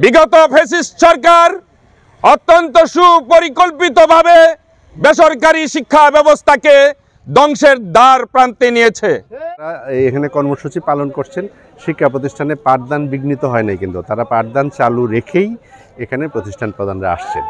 বিগত ফ্যাসিস্ট সরকার অত্যন্ত সুপরিকল্পিতভাবে বেসরকারি শিক্ষা ব্যবস্থাকে ধ্বংসের দ্বার প্রান্তে নিয়েছে। এখানে কর্মসূচি পালন করছেন, শিক্ষা প্রতিষ্ঠানে পাঠদান বিঘ্নিত হয় নাই, কিন্তু তারা পাঠদান চালু রেখেই এখানে প্রতিষ্ঠান প্রধানরা আসছেন।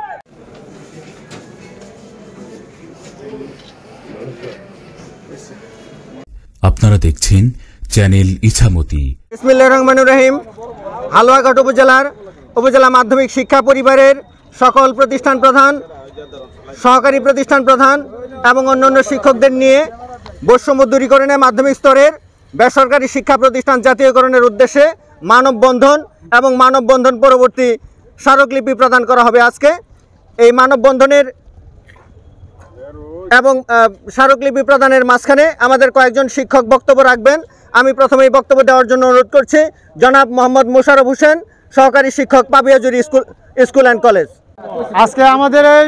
আপনারা দেখছেন চ্যানেল ইছামতি। বিসমিল্লাহির রহমানির রহিম। হালুয়াঘাট উপজেলা মাধ্যমিক শিক্ষা পরিবারের সকল প্রতিষ্ঠান প্রধান, সহকারী প্রতিষ্ঠান প্রধান এবং অন্যান্য শিক্ষকদের নিয়ে বৈষম্য দূরীকরণে মাধ্যমিক স্তরের বেসরকারি শিক্ষা প্রতিষ্ঠান জাতীয়করণের উদ্দেশ্যে মানববন্ধন এবং মানববন্ধন পরবর্তী স্মারকলিপি প্রদান করা হবে আজকে। এই মানববন্ধনের এবং স্মারকলিপি প্রদানের মাঝখানে আমাদের কয়েকজন শিক্ষক বক্তব্য রাখবেন। আমি প্রথমেই বক্তব্য দেওয়ার জন্য অনুরোধ করছি জনাব মোহাম্মদ মোশাররফ হোসেন, সহকারী শিক্ষক, পাপিয়াজুরি স্কুল অ্যান্ড কলেজ। আজকে আমাদের এই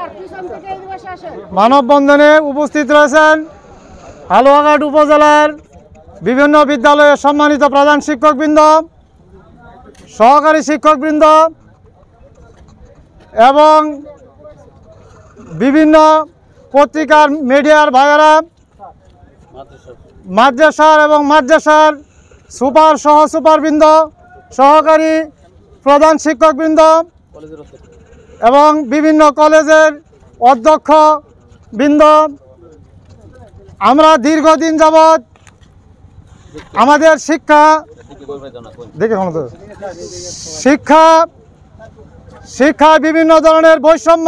মানববন্ধনে উপস্থিত রয়েছেন হালুয়াঘাট উপজেলার বিভিন্ন বিদ্যালয়ের সম্মানিত প্রধান শিক্ষকবৃন্দ, সহকারী শিক্ষকবৃন্দ এবং বিভিন্ন পত্রিকার মিডিয়ার ভাইয়েরা, মাদ্রাসার এবং মাদ্রাসার সুপার সহ সুপারবৃন্দ, সহকারী প্রধান শিক্ষকবৃন্দ এবং বিভিন্ন কলেজের অধ্যক্ষ বৃন্দ। আমরা দীর্ঘদিন যাবৎ আমাদের শিক্ষায় বিভিন্ন ধরনের বৈষম্য,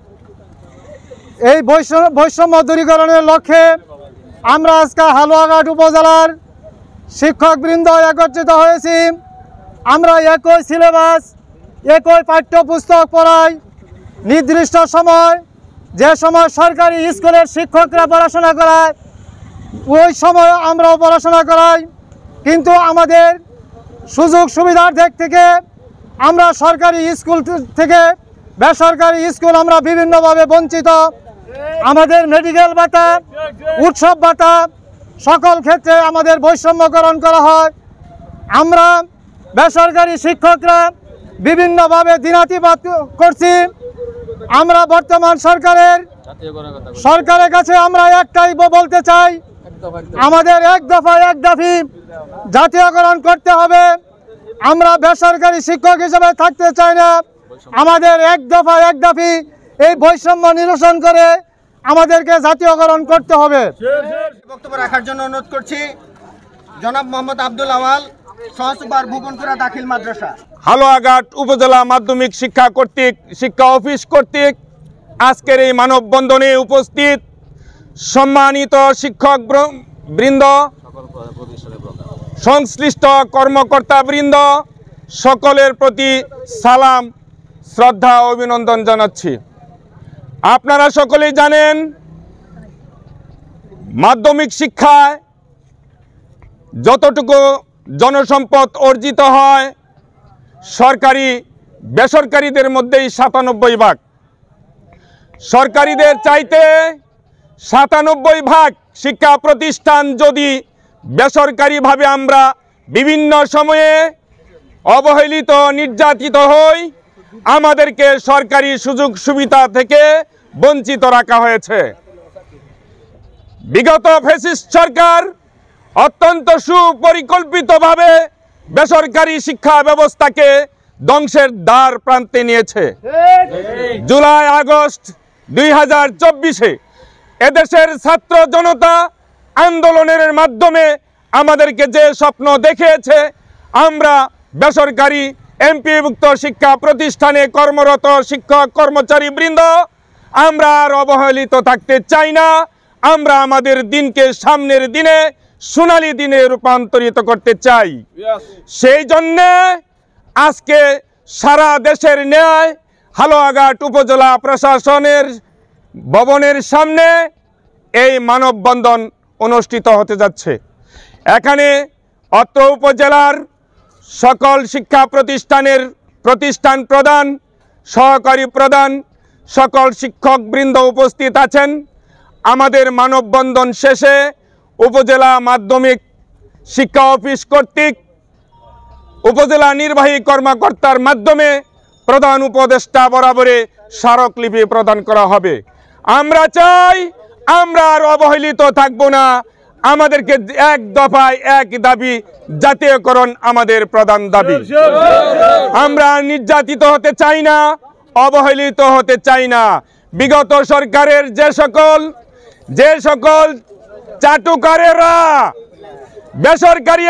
এই বৈষম্য দূরীকরণের লক্ষ্যে আমরা আজকে হালুয়াঘাট উপজেলার শিক্ষকবৃন্দ একত্রিত হয়েছি। আমরা একই সিলেবাস, একই পাঠ্যপুস্তক পড়াই। নির্দিষ্ট সময়, যে সময় সরকারি স্কুলের শিক্ষকরা পড়াশোনা করায় ওই সময় আমরাও পড়াশোনা করাই, কিন্তু আমাদের সুযোগ সুবিধার দিক থেকে আমরা সরকারি স্কুল থেকে বেসরকারি স্কুল আমরা বিভিন্নভাবে বঞ্চিত। আমাদের মেডিকেল ভাতা, উৎসব ভাতা সকল ক্ষেত্রে আমাদের বৈষম্যকরণ করা হয়। আমরা বেসরকারি শিক্ষকরা বিভিন্নভাবে দিনাতিপাত করছি। আমরা বর্তমান সরকারের কাছে আমরা একটাই বলতে চাই, আমাদের এক দফা জাতীয়করণ করতে হবে। আমরা বেসরকারি শিক্ষক হিসেবে থাকতে চাই না। আমাদের এক দফি এই বৈষম্য নিরসন করে আমাদেরকে জাতীয়করণ করতে হবে। বক্তব্য রাখার জন্য অনুরোধ করছি জনাব মোহাম্মদ আব্দুল আওয়াল, সহসুপার ভুবনপুরা দাখিল মাদ্রাসা। হালুয়াঘাট উপজেলা মাধ্যমিক শিক্ষা অফিস কর্তৃক আজকের এই মানববন্ধনে উপস্থিত সম্মানিত শিক্ষক বৃন্দ, সংশ্লিষ্ট কর্মকর্তা বৃন্দ, সকলের প্রতি সালাম, শ্রদ্ধা, অভিনন্দন জানাচ্ছি। আপনারা সকলেই জানেন মাধ্যমিক শিক্ষায় যতটুকু জনসম্পদ অর্জিত হয় সরকারি বেসরকারিদের মধ্যেই 97 ভাগ। সরকারিদের চাইতে 97 ভাগ শিক্ষা প্রতিষ্ঠান যদি বেসরকারিভাবে আমরা বিভিন্ন সময়ে অবহেলিত, নির্যাতিত হই, আমাদেরকে সরকারি সুযোগ সুবিধা থেকে বঞ্চিত রাখা হয়েছে। বিগত ফ্যাসিস্ট সরকার অত্যন্ত সুপরিকল্পিতভাবে বেসরকারি শিক্ষা ব্যবস্থাকে ধ্বংসের দ্বার প্রান্তে নিয়েছে। জুলাই আগস্ট 2024-এ এদেশের ছাত্র জনতা আন্দোলনের মাধ্যমে আমাদেরকে যে স্বপ্ন দেখিয়েছে, আমরা বেসরকারি এমপিভুক্ত শিক্ষা প্রতিষ্ঠানে কর্মরত শিক্ষক কর্মচারী বৃন্দ আমরা আর অবহেলিত থাকতে চাই না। আমরা আমাদের দিনকে সামনের দিনে সোনালী দিনে রূপান্তরিত করতে চাই। সেই জন্যে আজকে সারা দেশের ন্যায় হালুয়াঘাট উপজেলা প্রশাসনের ভবনের সামনে এই মানববন্ধন অনুষ্ঠিত হতে যাচ্ছে। এখানে অত্র উপজেলার সকল শিক্ষা প্রতিষ্ঠানের প্রতিষ্ঠান প্রধান, সহকারী প্রধান, সকল শিক্ষকবৃন্দ উপস্থিত আছেন। আমাদের মানববন্ধন শেষে উপজেলা মাধ্যমিক শিক্ষা অফিস কর্তৃক উপজেলা নির্বাহী কর্মকর্তার মাধ্যমে প্রধান উপদেষ্টা বরাবরে স্মারকলিপি প্রদান করা হবে। আমরা চাই আমরা আর অবহেলিত থাকব না। আমাদেরকে এক দফায় এক দাবি, জাতীয়করণ আমাদের প্রধান দাবি। আমরা নির্যাতিত হতে চাই না, অবহেলিত হতে চাই না। বিগত সরকারের যে সকল চাটুকারেরা বেসরকারি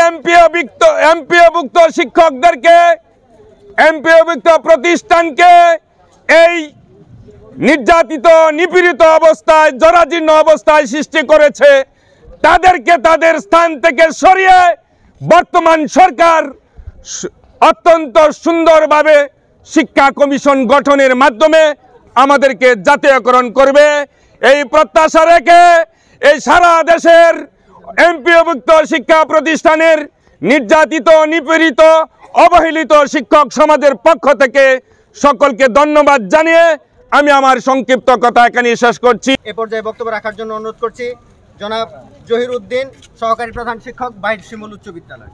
এমপিওভুক্ত শিক্ষকদেরকে, এমপিওভুক্ত প্রতিষ্ঠানকে এই নির্যাতিত নিপীড়িত অবস্থায়, জরাজীর্ণ অবস্থায় সৃষ্টি করেছে, তাদেরকে তাদের স্থান থেকে সরিয়ে বর্তমান সরকার অত্যন্ত সুন্দরভাবে শিক্ষা কমিশন গঠনের মাধ্যমে আমাদেরকে জাতীয়করণ করবে। এই প্রত্যাশা রেখে এই সারা দেশের এমপিওভুক্ত শিক্ষা প্রতিষ্ঠানের নির্যাতিত, নিপীড়িত, অবহেলিত শিক্ষক সমাজের পক্ষ থেকে সকলকে ধন্যবাদ জানিয়ে আমি আমার সংক্ষিপ্ত কথা এখানে শেষ করছি। এ পর্যায়ে বক্তব্য রাখার জন্য অনুরোধ করছি জনাব জহির উদ্দিন, সহকারী প্রধান শিক্ষক, বাইর শিমুল উচ্চ বিদ্যালয়।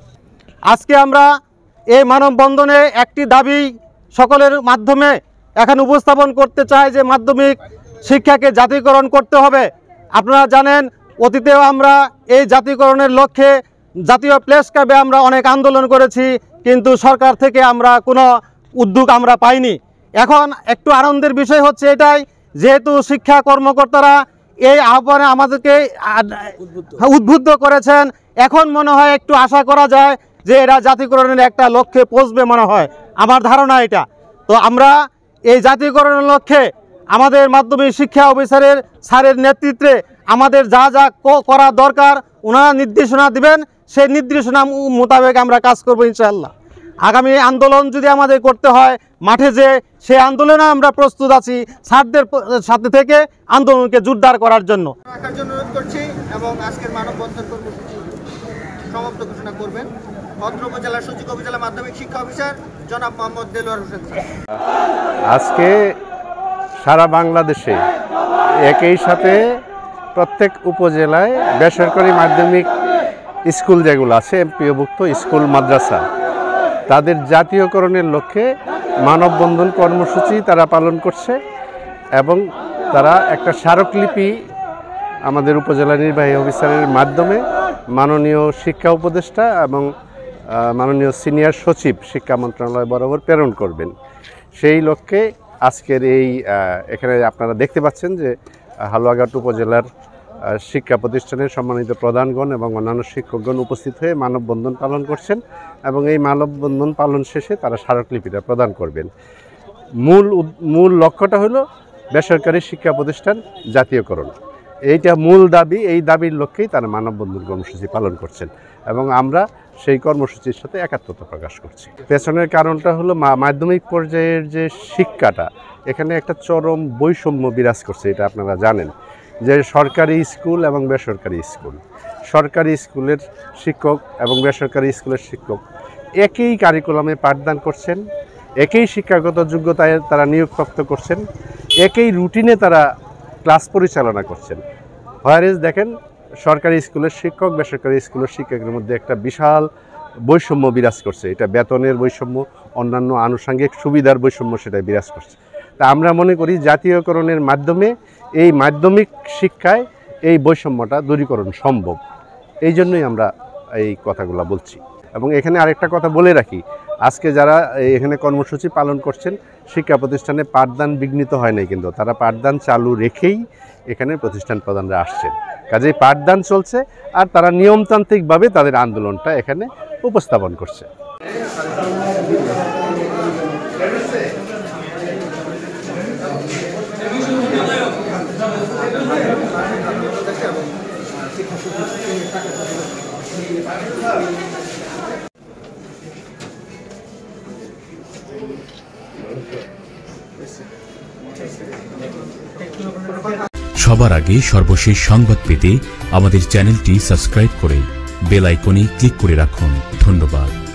আজকে আমরা এই মানববন্ধনে একটি দাবি সকলের মাধ্যমে এখানে উপস্থাপন করতে চাই যে মাধ্যমিক শিক্ষাকে জাতীয়করণ করতে হবে। আপনারা জানেন অতীতেও আমরা এই জাতীয়করণের লক্ষ্যে জাতীয় প্রেস ক্লাবে আমরা অনেক আন্দোলন করেছি, কিন্তু সরকার থেকে আমরা কোনো উদ্যোগ আমরা পাইনি। এখন একটু আনন্দের বিষয় হচ্ছে এটাই, যেহেতু শিক্ষা কর্মকর্তারা এই আহ্বানে আমাদেরকে উদ্বুদ্ধ করেছেন, এখন মনে হয় একটু আশা করা যায় যে এরা জাতীয়করণের একটা লক্ষ্যে পৌঁছবে মনে হয়, আমার ধারণা এটা। তো আমরা এই জাতীয়করণের লক্ষ্যে আমাদের মাধ্যমিক শিক্ষা অফিসারের স্যারের নেতৃত্বে আমাদের যা যা করা দরকার ওনারা নির্দেশনা দিবেন, সেই নির্দেশনা মোতাবেক আমরা কাজ করব ইনশাআল্লাহ। আগামী আন্দোলন যদি আমাদের করতে হয় মাঠে, যে সেই আন্দোলনে আমরা প্রস্তুত আছি স্যারদের সাথে থেকে আন্দোলনকে জোরদার করার জন্য। রাখার জন্য অনুরোধ করছি এবং আজকের মানববন্ধন কর্মসূচি সমাপ্ত ঘোষণা করবেন অত্র উপজেলার সচিব, উপজেলা মাধ্যমিক শিক্ষা অফিসার জনাব মোহাম্মদ দেলোয়ার হোসেন স্যার। আজকে সারা বাংলাদেশে একই সাথে প্রত্যেক উপজেলায় বেসরকারি মাধ্যমিক স্কুল যেগুলো আছে, এমপিওভুক্ত স্কুল, মাদ্রাসা, তাদের জাতীয়করণের লক্ষ্যে মানববন্ধন কর্মসূচি তারা পালন করছে এবং তারা একটা স্মারকলিপি আমাদের উপজেলা নির্বাহী অফিসারের মাধ্যমে মাননীয় শিক্ষা উপদেষ্টা এবং মাননীয় সিনিয়র সচিব শিক্ষা মন্ত্রণালয় বরাবর প্রেরণ করবেন। সেই লক্ষ্যে আজকের এই এখানে আপনারা দেখতে পাচ্ছেন যে হালুয়াঘাট উপজেলার শিক্ষা প্রতিষ্ঠানের সম্মানিত প্রধানগণ এবং অন্যান্য শিক্ষকগণ উপস্থিত হয়ে মানববন্ধন পালন করছেন এবং এই মানববন্ধন পালন শেষে তারা স্মারকলিপিটা প্রদান করবেন। মূল লক্ষ্যটা হলো বেসরকারি শিক্ষা প্রতিষ্ঠান জাতীয়করণ, এইটা মূল দাবি। এই দাবির লক্ষ্যেই তারা মানববন্ধন কর্মসূচি পালন করছেন এবং আমরা সেই কর্মসূচির সাথে একাত্মতা প্রকাশ করছি। পেছনের কারণটা হলো মাধ্যমিক পর্যায়ের যে শিক্ষাটা, এখানে একটা চরম বৈষম্য বিরাজ করছে, এটা আপনারা জানেন যে সরকারি স্কুল এবং বেসরকারি স্কুল, সরকারি স্কুলের শিক্ষক এবং বেসরকারি স্কুলের শিক্ষক একই কারিকুলামে পাঠদান করছেন, একই শিক্ষাগত যোগ্যতায় তারা নিয়োগপ্রাপ্ত করছেন, একই রুটিনে তারা ক্লাস পরিচালনা করছেন। হোয়ারেজ দেখেন সরকারি স্কুলের শিক্ষক বেসরকারি স্কুলের শিক্ষকের মধ্যে একটা বিশাল বৈষম্য বিরাজ করছে। এটা বেতনের বৈষম্য, অন্যান্য আনুষঙ্গিক সুবিধার বৈষম্য সেটা বিরাজ করছে। তা আমরা মনে করি জাতীয়করণের মাধ্যমে এই মাধ্যমিক শিক্ষায় এই বৈষম্যটা দূরীকরণ সম্ভব। এই জন্যই আমরা এই কথাগুলো বলছি। এবং এখানে আরেকটা কথা বলে রাখি, আজকে যারা এখানে কর্মসূচি পালন করছেন শিক্ষা প্রতিষ্ঠানে পাঠদান বিঘ্নিত হয় নাই, কিন্তু তারা পাঠদান চালু রেখেই এখানে প্রতিষ্ঠান প্রধানরা আসছেন। কাজেই পাঠদান চলছে আর তারা নিয়মতান্ত্রিকভাবে তাদের আন্দোলনটা এখানে উপস্থাপন করছে। সবার আগে সর্বশেষ সংবাদ পেতে আমাদের চ্যানেলটি সাবস্ক্রাইব করে বেল আইকনে ক্লিক করে রাখুন। ধন্যবাদ।